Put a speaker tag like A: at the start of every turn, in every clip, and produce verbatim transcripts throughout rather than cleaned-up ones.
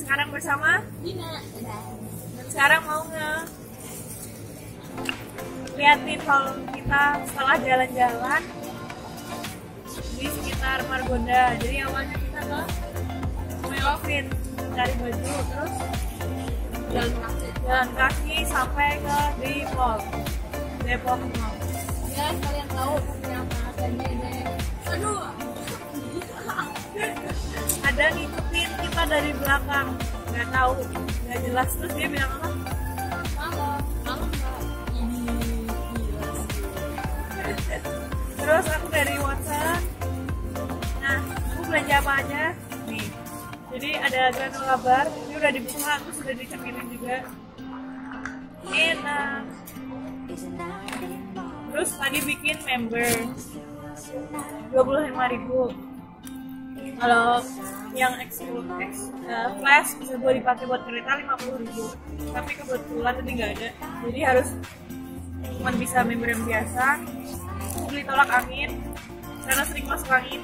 A: sekarang bersama
B: Dina.
A: dan sekarang mau nge liatin haul kita setelah jalan-jalan di sekitar Margonda. Jadi awalnya kita ke Melovin cari baju, terus jalan kaki, jalan kaki sampai ke Depok Depok Mall.
B: Ya kalian tahu ternyata tadi deh. Aduh.
A: Ada ngikutin kita dari belakang, nggak tahu, nggak jelas. Terus dia bilang apa?
B: Malam, malam nggak? Ini gila sih.
A: Terus aku dari WhatsApp. Nah, aku belanja apa aja? Nih. Jadi ada granola bar, ini udah dibuka, aku sudah dicemilin juga. Enak. Terus tadi bikin member dua puluh lima ribu. Kalau yang eksklusif uh, flash bisa buat dipakai buat kereta lima puluh ribu. Tapi kebetulan tadi nggak ada, jadi harus cuma bisa member yang biasa. Aku beli tolak angin karena sering masuk angin.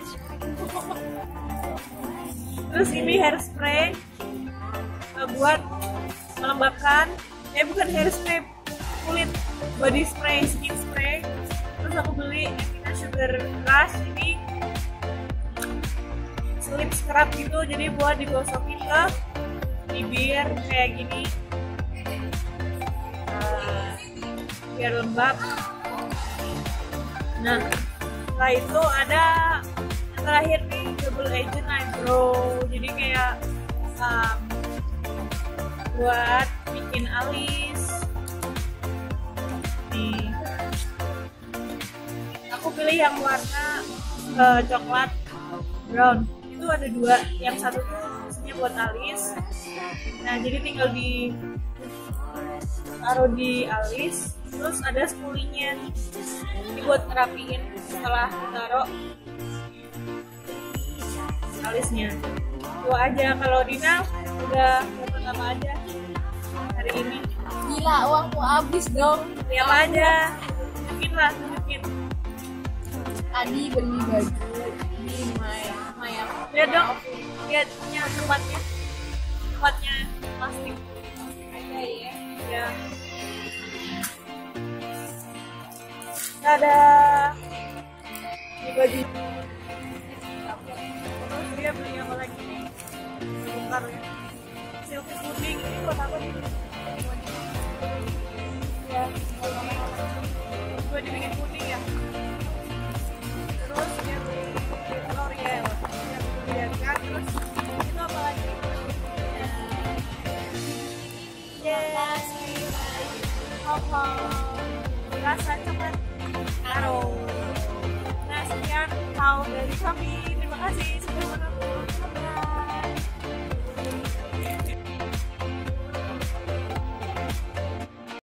A: Terus ini hairspray uh, buat melembabkan, eh bukan hairspray, kulit, body spray, skin spray. Terus aku beli Evina Sugar Rush, ini lip scrub gitu, jadi buat digosokin ke bibir kayak gini, uh, biar lembab. Nah, setelah itu ada yang terakhir nih, double agent eyebrow, jadi kayak um, buat bikin alis. Nih, aku pilih yang warna uh, coklat brown. Itu ada dua, yang satu tuh isinya buat alis. Nah, jadi tinggal di taruh di alis, terus ada spulinya ini buat ngerapiin setelah taruh alisnya. Itu aja. Kalau Dina udah dapat apa aja hari ini?
B: Gila, uangku habis dong.
A: Beli apa aja? Tunjukin lah, tunjukin.
B: Tadi beli baju di Maya. Maya.
A: Lihat dong, lihat punya tempatnya, tempatnya plastik.
B: Ada ya.
A: Ya. Ada di baju. Terus dia beli apa lagi nih? Bentar ya. Silky puding ini buat apa nih? Ya, buat dibikin puding ya. Terus dia beli L'Oreal. Dia kan terus itu apa lagi? Yes, Hongkong rasa coklat Aro. Nah, sekian haul dari kami. Terima kasih.